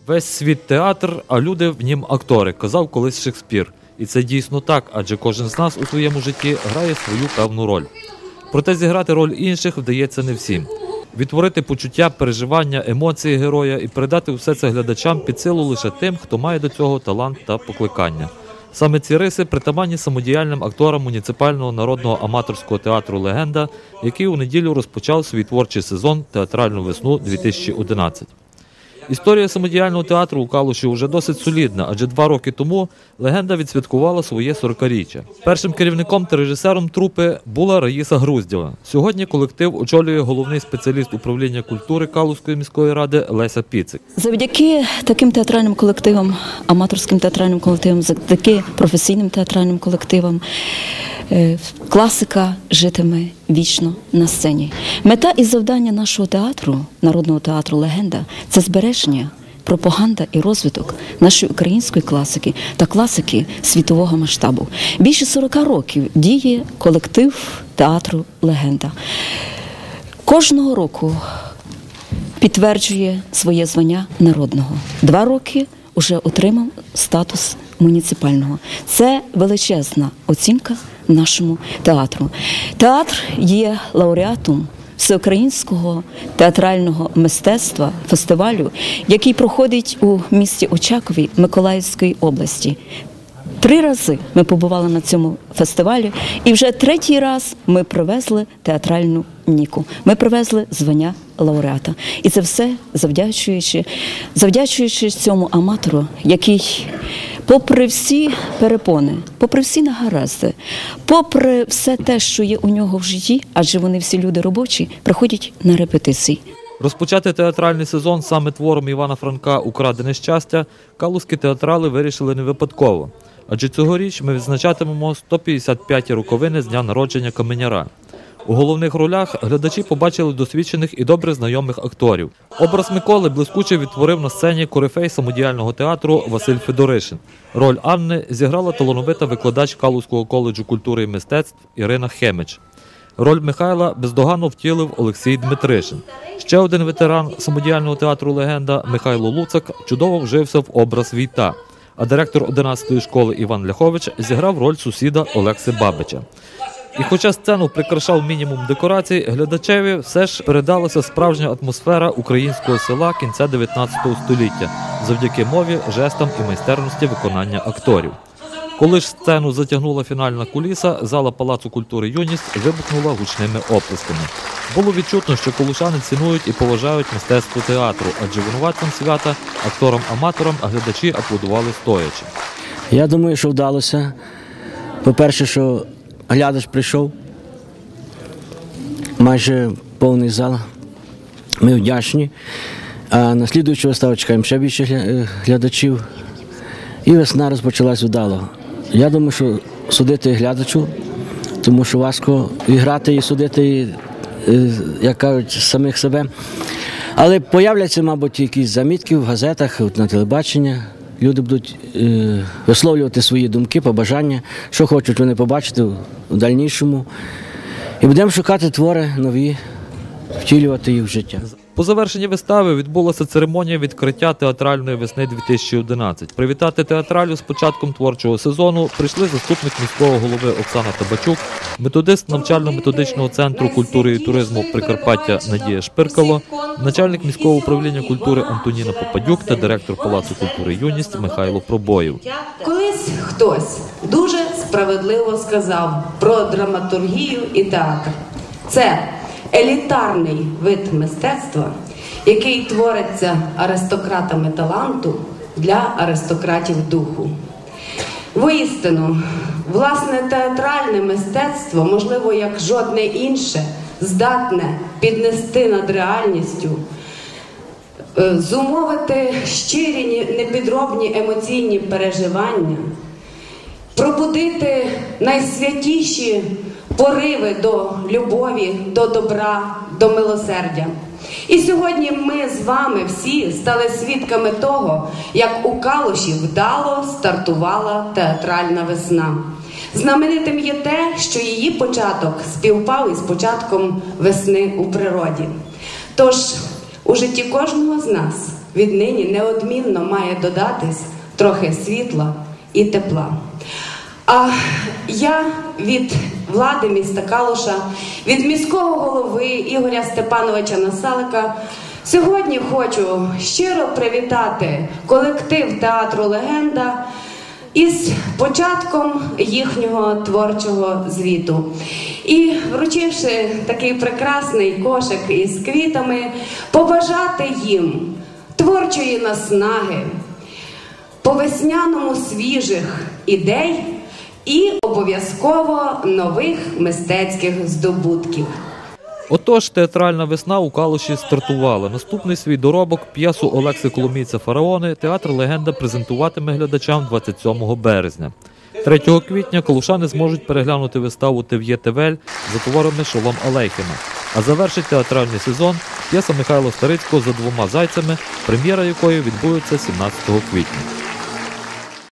Весь світ театр, а люди в нім актори, казав колись Шекспір. І це дійсно так, адже кожен з нас у своєму житті грає свою певну роль. Проте зіграти роль інших вдається не всім. Відтворити почуття, переживання, емоції героя і передати все це глядачам під силу лише тим, хто має до цього талант та покликання. Саме ці риси притаманні самодіяльним акторам муніципального народного аматорського театру «Легенда», який у неділю розпочав свій творчий сезон «Театральну весну-2011». Історія самодіяльного театру у Калуші вже досить солідна, адже 2 роки тому «Легенда» відсвяткувала своє 40-річчя. Першим керівником та режисером трупи була Раїса Груздєва. Сьогодні колектив очолює головний спеціаліст управління культури Калуської міської ради Леся Піцик. Завдяки таким театральним колективам, аматорським театральним колективам, завдяки професійним театральним колективам, класика житиме вічно на сцені. Мета і завдання нашого театру, народного театру «Легенда» – це збереження, пропаганда і розвиток нашої української класики та класики світового масштабу. Більше 40 років діє колектив театру «Легенда». Кожного року підтверджує своє звання народного. 2 роки вже отримав статус муніципального. Це величезна оцінка нашому театру. Театр є лауреатом всеукраїнського театрального мистецтва фестивалю, який проходить у місті Очакові Миколаївської області. 3 рази ми побували на цьому фестивалі, і вже 3-й раз ми привезли театральну ніку. Ми привезли звання лауреата. І це все завдячуючи цьому аматору, який попри всі перепони, попри всі негаразди, попри все те, що є у нього в житті, адже вони всі люди робочі, приходять на репетиції. Розпочати театральний сезон саме твором Івана Франка «Украдене щастя» калузькі театрали вирішили не випадково. Адже цьогоріч ми відзначатимемо 155-ті роковини з дня народження каменяра. У головних ролях глядачі побачили досвідчених і добре знайомих акторів. Образ Миколи блискуче відтворив на сцені корифей самодіяльного театру Василь Федоришин. Роль Анни зіграла талановита викладач Калузького коледжу культури і мистецтв Ірина Хемич. Роль Михайла бездоганно втілив Олексій Дмитришин. Ще один ветеран самодіяльного театру «Легенда» Михайло Луцак чудово вжився в образ Війта. А директор 11-ї школи Іван Ляхович зіграв роль сусіда Олекси Бабича. І хоча сцену прикрашав мінімум декорацій, глядачеві все ж передалася справжня атмосфера українського села кінця 19 століття завдяки мові, жестам і майстерності виконання акторів. Коли ж сцену затягнула фінальна куліса, зала Палацу культури «Юність» вибухнула гучними оплесками. Було відчутно, що калушани цінують і поважають мистецтво театру, адже винуватцям свята, акторам-аматорам, глядачі аплодували стоячи. Я думаю, що вдалося. По-перше, що глядач прийшов, майже повний зал. Ми вдячні. А на слідуючу виставу чекаємо ще більше глядачів. І весна розпочалась вдало. Я думаю, що судити глядачу, тому що важко і грати, і судити, як кажуть, самих себе. Але появляться, мабуть, якісь замітки в газетах, на телебаченні. Люди будуть висловлювати свої думки, побажання, що хочуть вони побачити в дальнішому. І будемо шукати твори нові, втілювати їх в життя. По завершенні вистави відбулася церемонія відкриття театральної весни 2011. Привітати театралю з початком творчого сезону прийшли заступник міського голови Оксана Табачук, методист навчально-методичного центру культури і туризму Прикарпаття Надія Шпиркало, начальник міського управління культури Антоніна Попадюк та директор Палацу культури «Юність» Михайло Пробоєв. Колись хтось дуже справедливо сказав про драматургію і театр. Це елітарний вид мистецтва, який твориться аристократами таланту для аристократів духу. Воістину, власне, театральне мистецтво, можливо, як жодне інше, здатне піднести над реальністю, зумовити щирі, непідробні емоційні переживання, пробудити найсвятіші пориви до любові, до добра, до милосердя. І сьогодні ми з вами всі стали свідками того, як у Калуші вдало стартувала театральна весна. Знаменитим є те, що її початок співпав із початком весни у природі. Тож у житті кожного з нас віднині неодмінно має додатись трохи світла і тепла. А я від влади міста Калуша, від міського голови Ігоря Степановича Насалика сьогодні хочу щиро привітати колектив театру «Легенда» із початком їхнього творчого звіту. І, вручивши такий прекрасний кошик із квітами, побажати їм творчої наснаги, по-весняному свіжих ідей і обов'язково нових мистецьких здобутків. Отож, театральна весна у Калуші стартувала. Наступний свій доробок, п'єсу Олекси Коломійця «Фараони» театр «Легенда» презентуватиме глядачам 27 березня. 3 квітня калушани зможуть переглянути виставу «Тев'є Тевель» за творами Шолом Алейхема. А завершить театральний сезон п'єса Михайла Старицького «За двома зайцями», прем'єра якої відбудеться 17 квітня.